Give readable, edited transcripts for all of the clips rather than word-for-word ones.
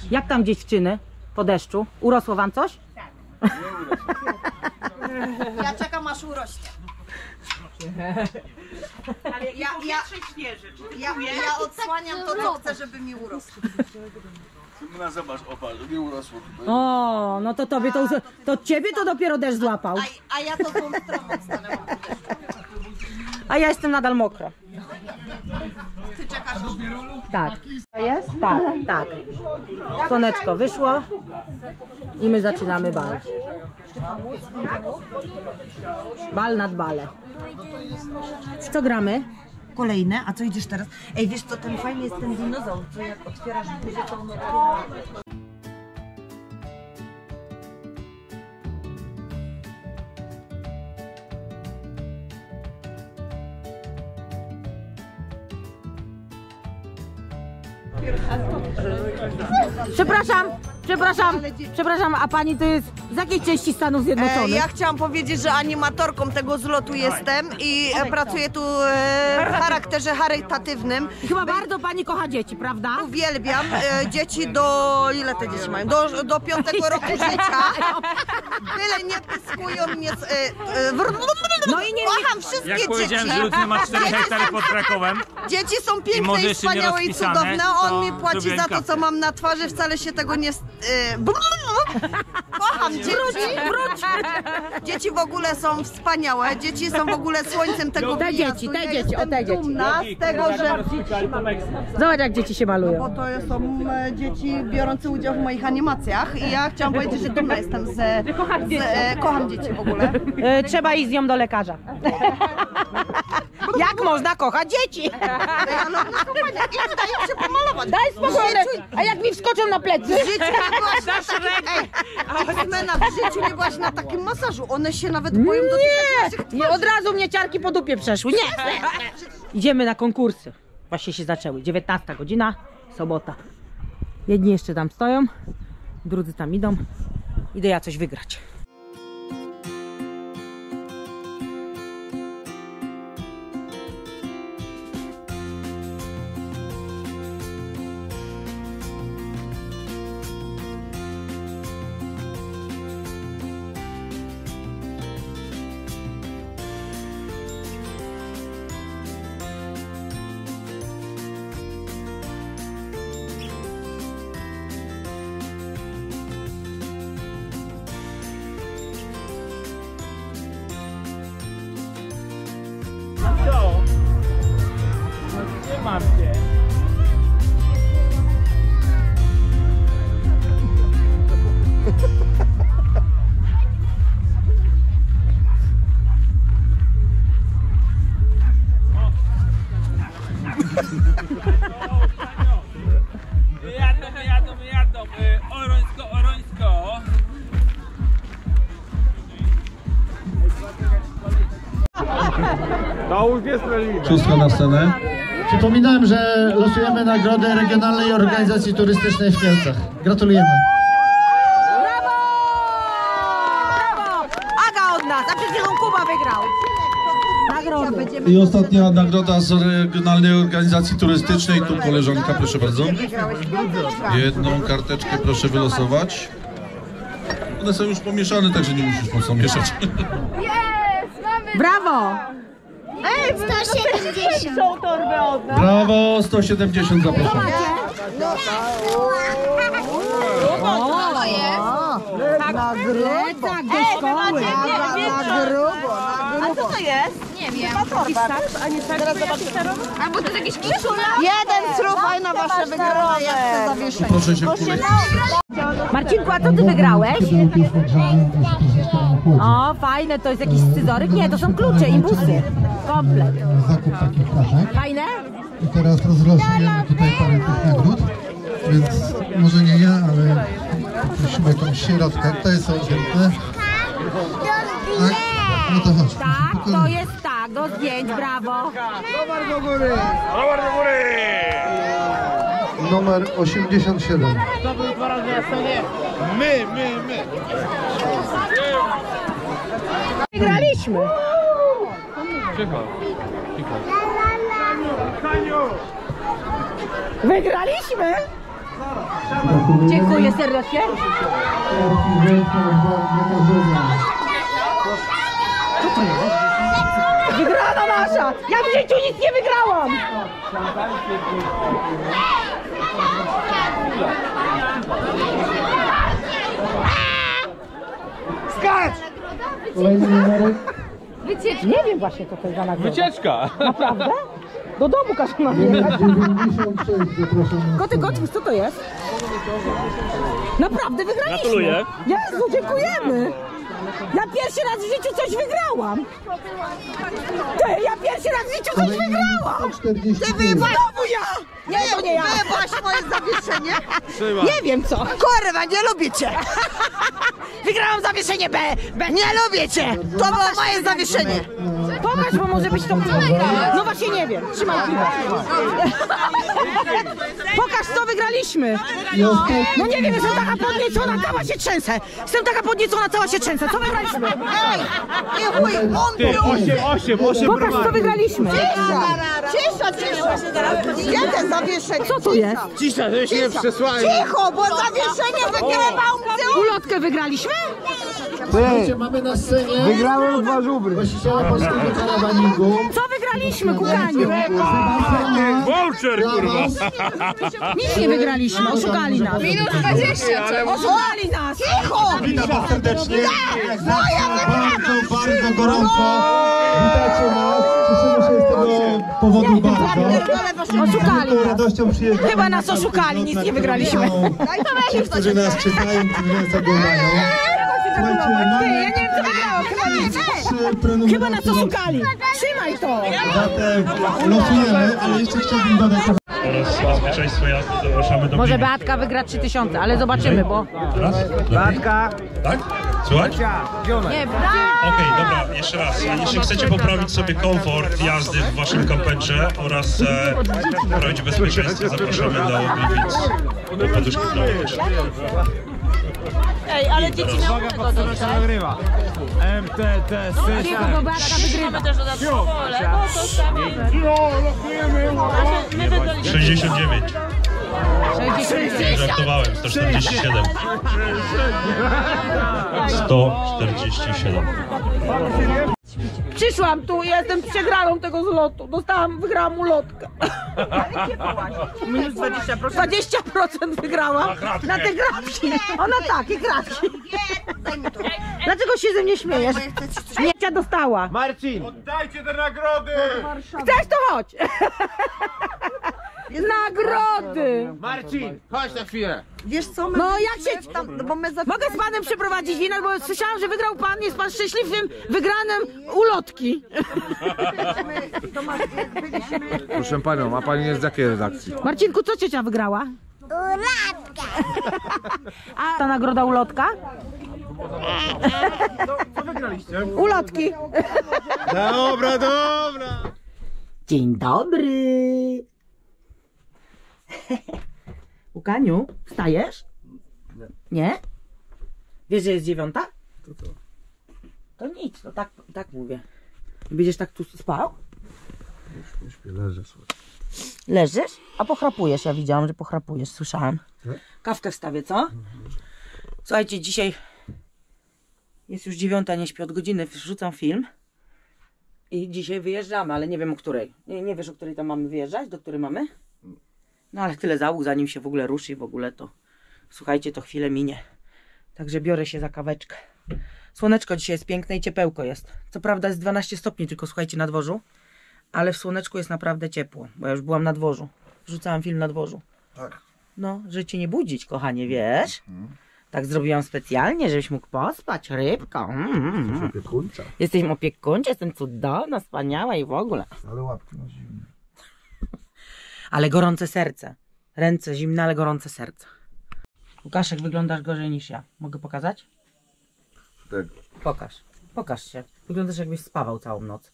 Jak tam dziewczyny po deszczu? Urosło wam coś? Tak. Ja czekam aż urośnie. Ale ja odsłaniam to, co chcę, żeby mi urosło. No zobacz, opa, nie urosło tutaj. O, no to tobie to ciebie to dopiero deszcz złapał. A ja to tą stroną stanęłam. A ja jestem nadal mokra. Ty czekasz? Tak. Jest? Tak, tak. Słoneczko wyszło i my zaczynamy bal. Bal nad bale. Co gramy? Kolejne, a co idziesz teraz? Ej, wiesz co, ten fajny jest ten dinozaur, co jak otwierasz buzię, to on otwiera... Przepraszam, a pani to jest z jakiej części Stanów Zjednoczonych? Ja chciałam powiedzieć, że animatorką tego zlotu jestem i pracuję tu w charakterze charytatywnym. Chyba bardzo pani kocha dzieci, prawda? Uwielbiam dzieci do... Ile te dzieci mają? Do 5 roku życia. Tyle nie pyskują, nie... No i nie kocham wszystkie Jak powiedziałem, dzieci. że Ludwik ma 4 hektary pod Krakowem. Dzieci są piękne i wspaniałe i cudowne. On mi płaci za to, co mam na twarzy. Wcale się tego nie... Kocham dzieci. Wróć. Dzieci w ogóle są wspaniałe. Dzieci są w ogóle słońcem tego Te wyjazdu. dzieci, te Ja dzieci, jestem o te dzieci. dumna z tego, że... Zobacz jak dzieci się malują. Bo to są dzieci biorące udział w moich animacjach i ja chciałam powiedzieć, że dumna jestem kocham dzieci w ogóle. Trzeba iść z nią do lekarza. Jak można kochać dzieci? Ale one są fajne. I wydaje się pomalować. Daj spokojnie. A jak mi wskoczą na plecy? W życiu nie byłaś na takim... Ej, w życiu nie byłaś na takim masażu. One się nawet boją dotykać naszych Nie, od razu mnie ciarki po dupie przeszły. Nie! Idziemy na konkursy. Właśnie się zaczęły. 19 godzina, sobota. Jedni jeszcze tam stoją, drudzy tam idą. Idę ja coś wygrać. Nie martw się. Jadą. Orońsko. To już jest religia. Szóstka na scenę. Przypominam, że losujemy nagrodę Regionalnej Organizacji Turystycznej w Kielcach. Gratulujemy. Brawo! Brawo! Aga od nas, a przed chwilą Kuba wygrał. Nagrody. I ostatnia nagroda z Regionalnej Organizacji Turystycznej. Tu koleżanka, proszę bardzo. Jedną karteczkę proszę wylosować. One są już pomieszane, także nie musisz mocno mieszać. Brawo! 170. Brawo, 170 zapraszam. Na plecach do szkoły. Na grubo. A co to jest? Nie wiem. Albo to jest jakiś kiszula? Jeden srób, fajna wasza wygrała, ja chcę zawieszenie. Proszę się wkulić. Marcinku, a co ty wygrałeś? O, fajne, to jest jakiś scyzoryk? Nie, to są klucze, imbusy. Komplet. Zakup takich flaszek. Fajne? I teraz rozlosujemy tutaj parę tych nagród. Więc może nie ja, ale prosimy jakąś środkę. To jest oddzielne. Tak? No to chodź. Tak, to jest tak, do zdjęć, brawo. Rower do góry! Numer 87. My! Wygraliśmy. Wygraliśmy? Dziękuję serdecznie. Co to jest? Wygrana nasza! Ja w życiu nic nie wygrałam! Skacz! Nie wiem właśnie, co to jest za nagroda. Wycieczka! Naprawdę? Do domu każą nam jechać. 96, zapraszam. Koty, Gotwis, co to jest? Naprawdę wygraliśmy. Gratuluję. Jezu, dziękujemy. Ja pierwszy raz w życiu coś wygrałam. Ty, ja pierwszy raz w życiu coś wygrałam. 140. Ty wyjebać, Znowu ja. Nie, to nie ja. wyjebałaś moje zawieszenie? Nie wiem co. Kurwa, nie lubię cię! Wygrałam zawieszenie B. Nie lubię cię! To było moje zawieszenie! Pokaż, bo może być to... No właśnie nie wiem. Trzymaj piłę. Pokaż, co wygraliśmy. No nie wiem, jestem taka podniecona, cała się trzęsę. Jestem taka podniecona, cała się trzęsę. Co wygraliśmy? Ej! Nie chuj, on Ty, był! 8 Pokaż, co wygraliśmy. Cisza! Jeden zawieszenie! Co tu jest? Cisza, żeby się nie przesłali. Cicho, bo zawieszenie wygrywał ty! Ulotkę wygraliśmy? Mamy na scenie. Wygrałem 2 żubry. Właściciela polskiego karawaningu. Co wygraliśmy, Kukaniu? Voucher, kurwa! Nic nie wygraliśmy, oszukali nas. Minus 20! Oszukali nas. Cicho! Witam serdecznie. No ja wygrałam! Bardzo gorąco. Witajcie nas. Cieszymy się z tego powodu bardzo. Oszukali Z nas. radością przyjeżdżamy. Chyba nas oszukali, nic nie wygraliśmy. Ci, którzy nas czytają, którzy nas oglądają. Słuchajcie, Ty, ja mamy nie wiem co wygrałam, chyba nic. 3 prenumeraty. Chyba nas oszukali. Trzymaj to. Zatem losujemy, ale jeszcze chciałbym dodać oraz bezpieczeństwo jazdy zapraszamy do Może kliniki. Beatka wygra 3000, ale zobaczymy, bo... Beatka! Tak? Słuchaj? Nie, Okej, dobra, jeszcze raz. Jeśli chcecie poprawić sobie komfort jazdy w waszym kamperze oraz poprawić bezpieczeństwo, zapraszamy do Gliwic do poduszki pneumatycznej. Ej, ale dzieci na tego To nagrywa. MTT Cicho, bo Beatka wygrywa. 69. 60. Żartowałem, 147. 147. Przyszłam tu i jestem przegraną tego zlotu. Wygrałam ulotkę. Minus 20%. 20% wygrałam na te gratki. Ona tak, i gratki. Dlaczego się ze mnie śmiejesz? Nie, cię dostała. Marcin! Oddajcie te nagrody! Chcesz, to chodź. Nagrody. Marcin, chodź na chwilę. Wiesz co, my No jak się... tam, bo my Mogę z panem przeprowadzić winę, bo słyszałam, że wygrał pan, jest pan szczęśliwym wygranym ulotki. Proszę panią, a pani jest z jakiej redakcji? Marcinku, co ciocia wygrała? Ulotka. A ta nagroda ulotka? Co wygraliście? Ulotki. Dobra, dobra! Dzień dobry. Łukaniu, wstajesz? Nie. Wiesz, że jest 9? To nic, no tak mówię. Będziesz tak tu spał? Śpię, leżę sobie. Leżysz? A pochrapujesz, ja widziałam, że pochrapujesz, słyszałam. Kawkę wstawię, co? Słuchajcie, dzisiaj jest już 9, nie śpię od godziny, wrzucam film. I dzisiaj wyjeżdżamy, ale nie wiem o której. Nie wiesz, o której tam mamy wyjeżdżać? Do której mamy? No ale tyle załóg, zanim się w ogóle ruszy i w ogóle to... Słuchajcie, to chwilę minie. Także biorę się za kaweczkę. Słoneczko dzisiaj jest piękne i ciepełko jest. Co prawda jest 12 stopni tylko, słuchajcie, na dworzu. Ale w słoneczku jest naprawdę ciepło, bo ja już byłam na dworzu. Wrzucałam film na dworzu. Tak. No, żeby cię nie budzić, kochanie, wiesz? Tak zrobiłam specjalnie, żebyś mógł pospać, rybką. Opiekuńca. Jesteś opiekuńcza, jestem cudowna, wspaniała i w ogóle. Ale łapki na zimne. Ale gorące serce. Ręce zimne, ale gorące serce. Łukaszek, wyglądasz gorzej niż ja. Mogę pokazać? Tak. Pokaż. Pokaż się. Wyglądasz, jakbyś spawał całą noc.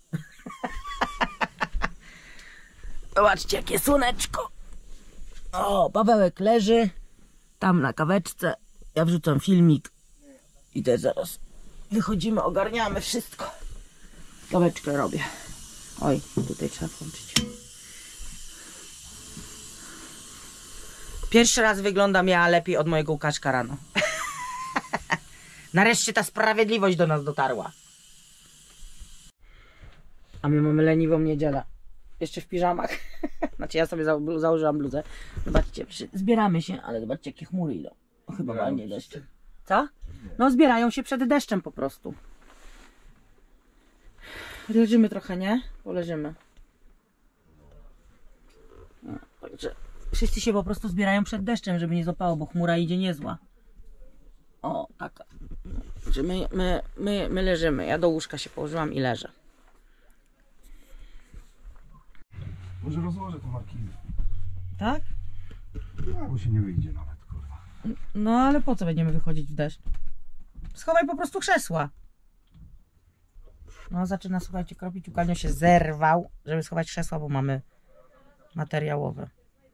Zobaczcie, jakie słoneczko. O, Pawełek leży. Tam na kaweczce. Ja wrzucam filmik. I też zaraz wychodzimy, ogarniamy wszystko. Kaweczkę robię. Oj, tutaj trzeba włączyć. Pierwszy raz wyglądam ja lepiej od mojego Łukaszka rano. Nareszcie ta sprawiedliwość do nas dotarła. A my mamy leniwą niedzielę. Jeszcze w piżamach. Znaczy ja sobie założyłam bluzę. Zobaczcie, zbieramy się, ale zobaczcie jakie chmury idą. O, chyba walnie deszcz. Co? No zbierają się przed deszczem po prostu. Leżymy trochę, nie? Poleżymy. No, także wszyscy się po prostu zbierają przed deszczem, żeby nie złapało, bo chmura idzie niezła. O, taka. Że my leżymy. Ja do łóżka się położyłam i leżę. Może rozłożę to markinę. Tak? No, bo się nie wyjdzie nawet, kurwa. No ale po co będziemy wychodzić w deszcz? Schowaj po prostu krzesła. No zaczyna, słuchajcie, kropić. Łukanio się zerwał, żeby schować krzesła, bo mamy materiałowe.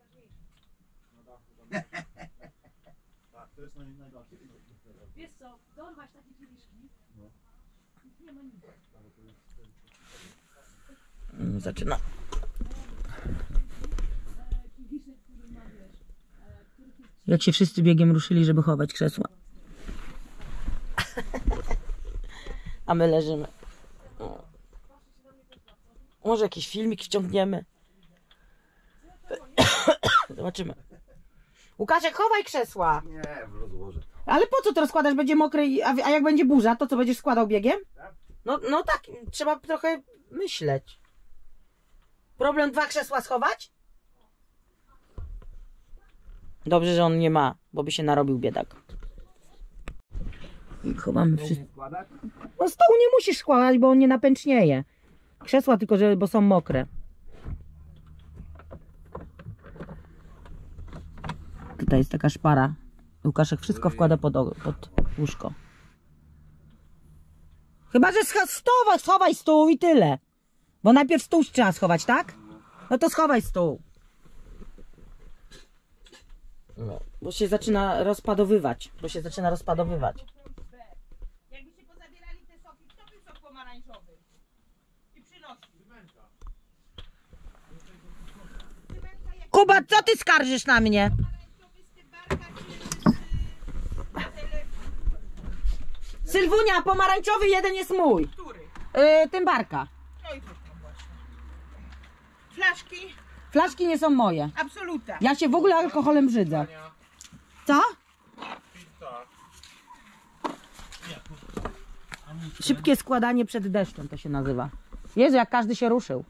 Zaczyna. Jak się wszyscy biegiem ruszyli, żeby chować krzesła. A my leżymy. Może jakiś filmik wciągniemy. Zobaczymy. Łukaszek, chowaj krzesła. Nie, rozłożę. Ale po co to rozkładasz? Będzie mokre, a jak będzie burza, to co będziesz składał biegiem? No tak, trzeba trochę myśleć. Problem 2 krzesła schować? Dobrze, że on nie ma, bo by się narobił biedak. I chowamy wszystko. No stołu nie musisz składać, bo on nie napęcznieje. Krzesła tylko, bo są mokre. Tutaj jest taka szpara. Łukaszek wszystko wkłada pod łóżko. Chyba, że schowaj stół i tyle. Bo najpierw stół trzeba schować, tak? No to schowaj stół. No, bo się zaczyna rozpadowywać. Jakby się pozabierali te soki, kto był sok pomarańczowy? I przynosi. Kuba, co ty skarżysz na mnie? Sylwunia, pomarańczowy jeden jest mój. Który? Tymbarka. No i proszę właśnie. Flaszki? Flaszki nie są moje. Absoluta. Ja się w ogóle alkoholem brzydzę. Co? Szybkie składanie przed deszczem to się nazywa. Jezu, jak każdy się ruszył.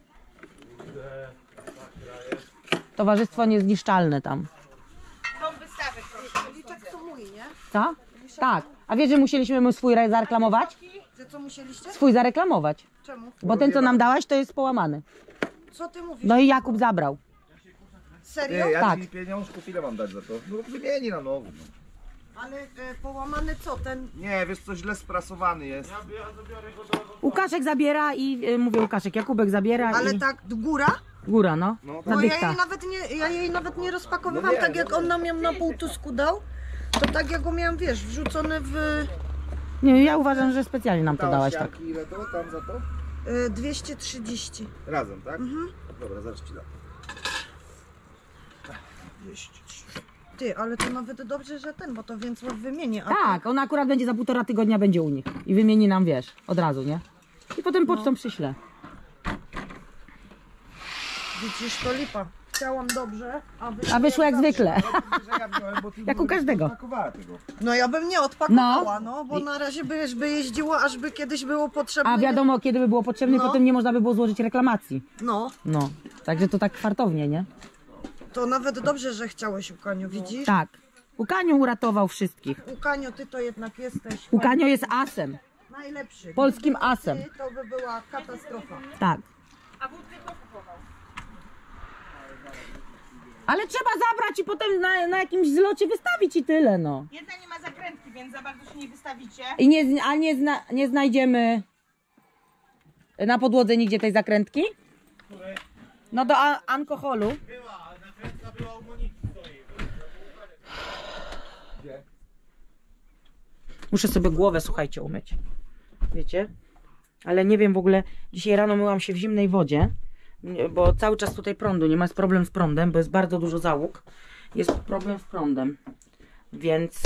Towarzystwo niezniszczalne tam. Tą wystawę proszę. Liczek to mój, nie? Co? Tak. A wiesz, że musieliśmy mu swój zareklamować? Że co musieliście? Swój zareklamować. Czemu? Bo ten, co nam dałaś, to jest połamany. Co ty mówisz? No i Jakub zabrał. Serio? Ja Tak. ci pieniążków ile mam dać za to? No wymieni na nowy. No. Ale połamany co? Ten... Nie, wiesz co, źle sprasowany jest. Łukaszek zabiera i mówię Łukaszek, Jakubek zabiera Ale i tak góra? góra, no. No, Na No dykta. ja jej nawet nie rozpakowywałam, No nie, tak jak on nam ją na półtusku dał, to tak jak go miałam, wiesz, wrzucone w Nie, ja uważam, że specjalnie nam to dałaś tak. Ile to tam za to? 230. Razem, tak? Dobra, zaraz ci dam. 230. Ty, ale to nawet dobrze, że ten, bo to Więcław wymieni. A Tak, on akurat będzie za 1,5 tygodnia będzie u nich i wymieni nam, wiesz, od razu, nie? I potem pocztą przyślę. Widzisz, to lipa. Chciałam dobrze, A wyszło jak zwykle. Że ja wziąłem, bo ty Jak u każdego. pakowała tego. No ja bym nie odpakowała, no bo na razie by jeździło, aż by kiedyś było potrzebne. A wiadomo, kiedy by było potrzebne, No. potem nie można by było złożyć reklamacji. No, No, także to tak kwartownie, nie? to nawet dobrze, że chciałeś, Łukaniu, widzisz? Tak. Łukaniu uratował wszystkich. Łukaniu, ty to jednak jesteś Łukaniu jest asem. najlepszy. Polskim asem. Ty, to by była katastrofa. Tak. A wódkę kto kupował? Ale trzeba zabrać i potem na jakimś zlocie wystawić i tyle, no. Jedna nie ma zakrętki, więc za bardzo się nie wystawicie. I nie znajdziemy na podłodze nigdzie tej zakrętki? No do alkoholu. Muszę sobie głowę, słuchajcie, umyć. Wiecie? Ale nie wiem w ogóle, dzisiaj rano myłam się w zimnej wodzie, bo cały czas tutaj prądu nie ma, jest problem z prądem, bo jest bardzo dużo załóg. jest problem z prądem, więc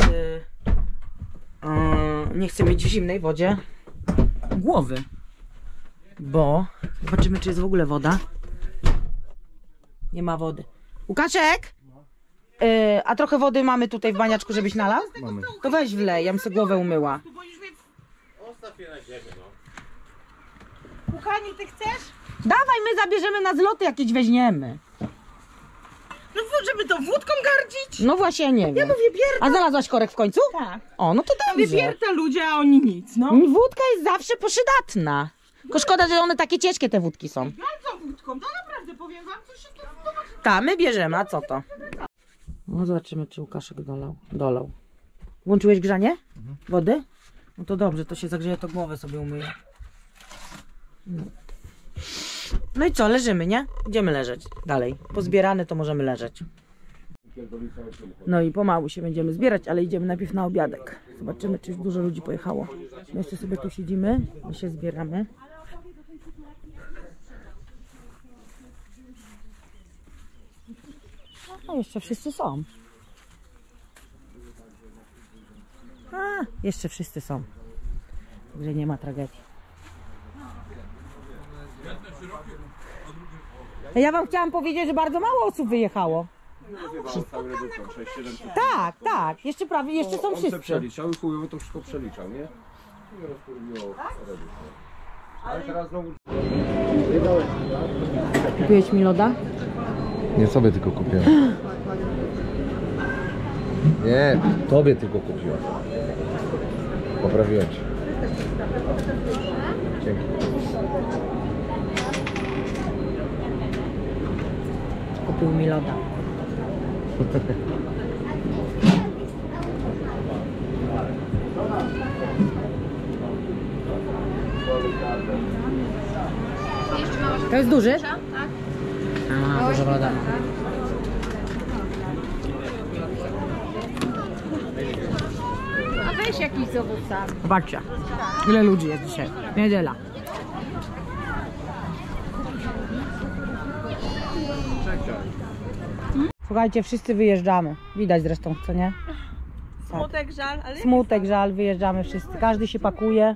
nie chcę mieć w zimnej wodzie głowy, bo zobaczymy, czy jest w ogóle woda. Nie ma wody. Łukaszek! A trochę wody mamy tutaj w baniaczku, żebyś nalał? Mamy. To weź wlej, ja bym sobie głowę umyła. Kochani, ty chcesz? Dawaj, my zabierzemy na zloty, jakieś weźmiemy. No żeby to wódką gardzić? No właśnie, ja nie wiem. Ja mówię Bierta. A znalazłaś korek w końcu? Tak. O, no to Mówię dobrze. Bierta ludzie, a oni nic, no. Wódka jest zawsze przydatna. Tylko szkoda, że one takie ciężkie te wódki są. Bardzo wódką, to naprawdę powiem wam, coś się tu zobaczy. Tak, my bierzemy, a co to? No zobaczymy, czy Łukaszek dolał. Włączyłeś grzanie? Wody? No to dobrze, to się zagrzeje, to głowę sobie umyję. No i co, leżymy, nie? Idziemy leżeć dalej. Pozbierane to możemy leżeć. No i pomału się będziemy zbierać, ale idziemy najpierw na obiadek. Zobaczymy, czy już dużo ludzi pojechało. My jeszcze sobie tu siedzimy, my się zbieramy. No jeszcze wszyscy są. Jeszcze wszyscy są. Także nie ma tragedii. Ja wam chciałam powiedzieć, że bardzo mało osób wyjechało. Tak, tak. Jeszcze prawie, jeszcze są wszyscy. Przeliczał i chujowo to wszystko przeliczał, nie? Ale teraz znowu... Kupiłeś mi loda? Nie, sobie tylko kupiłem. Nie, tobie tylko kupiłem. Poprawiłem cię. Dzięki. Kupił mi loda. To jest duży? Tak. A, dużo loda. A weź jakiś z owocami. Zobaczcie, ile ludzi jest dzisiaj. Niedziela. Słuchajcie, wszyscy wyjeżdżamy. Widać zresztą, co nie? Smutek, żal, ale... Smutek, żal, wyjeżdżamy wszyscy. Każdy się pakuje.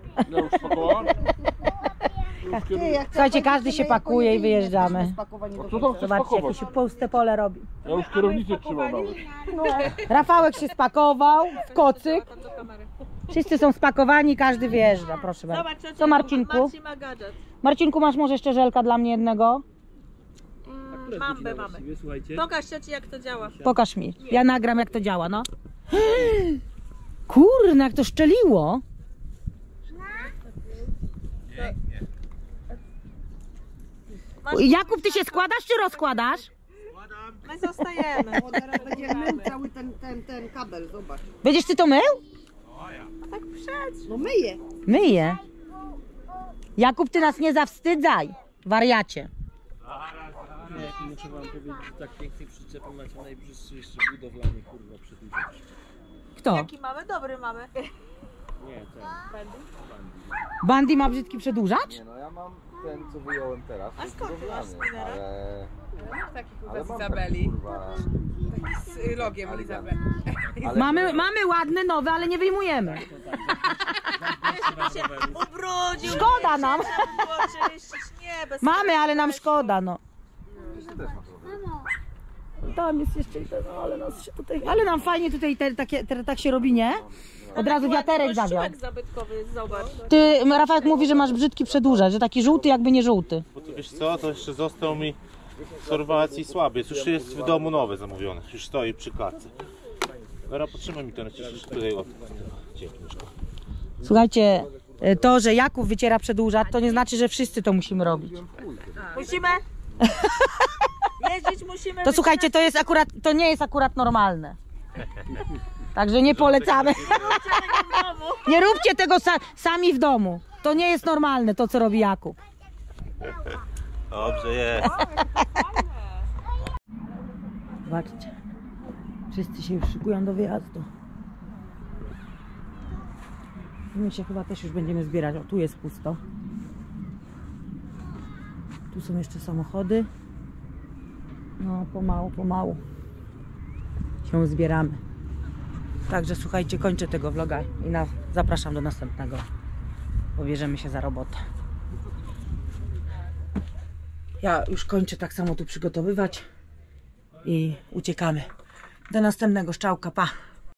Słuchajcie, każdy się pakuje i wyjeżdżamy. Zobaczcie, jakie się puste pole robi. Ja już kierownicę trzymam nawet. Rafałek się spakował w kocyk. Wszyscy są spakowani, każdy wyjeżdża, proszę bardzo. Zobacz, Co Marcinku? Marcin ma gadżet. Marcinku, masz może jeszcze żelka dla mnie jednego? Mamy. Pokaż cioci, jak to działa. Pokaż mi. Ja nagram, jak to działa, no. Kurna, jak to szczeliło. Jakub, ty się składasz czy rozkładasz? My zostajemy. Teraz będzie mył cały ten kabel, zobacz. Będziesz ty to mył? No myję. Myję. Jakub, ty nas nie zawstydzaj, wariacie. Muszę wam powiedzieć, że tak pięknej przyczepy macie najbrzydszy jeszcze budowlany, kurwa, przedłużacz. Kto? Jaki mamy? Dobry mamy. Nie, ten. Bandy ma brzydki przedłużacz? Nie, no ja mam ten, co wyjąłem teraz. A skąd ty masz spinera? Ale... Taki kurwa Ale z mam Izabeli. taki, kurwa... Z logiem Izabeli. Ale... Mamy ładne, nowe, ale nie wyjmujemy. się ubrudził. Szkoda nam. Trzeba było czyścić. Nie, bez Mamy, ale nam szkoda, no. Ty też masz problem. Tam jest jeszcze jeden, ale nas się tutaj... Ale nam fajnie tutaj tak się robi, nie? Od razu wiaterek zawiał. Kościółek zabytkowy jest, zobacz. Ty, Rafałek mówi, że masz brzydki przedłużacz, że taki żółty jakby nie żółty. Bo to wiesz co, to jeszcze został mi z Chorwacji słaby. Już jest w domu nowe zamówione. Już stoi przy klatce. Dobra, potrzymaj mi to tutaj od... Dzięki, Mieszko. Słuchajcie, to, że Jakub wyciera przedłużacz, to nie znaczy, że wszyscy to musimy robić. Musimy? Jeździć musimy. To słuchajcie, to nie jest akurat normalne. Także nie polecamy. Nie róbcie tego sami w domu. To nie jest normalne, to co robi Jakub. Dobrze jest. Zobaczcie. Wszyscy się już szykują do wyjazdu. My się chyba też już będziemy zbierać. O, tu jest pusto. Tu są jeszcze samochody. No, pomału. się zbieramy. Także słuchajcie, kończę tego vloga i zapraszam do następnego. Pobierzemy się za robotę. Ja już kończę tak samo tu przygotowywać i uciekamy. Do następnego, szczałka, pa!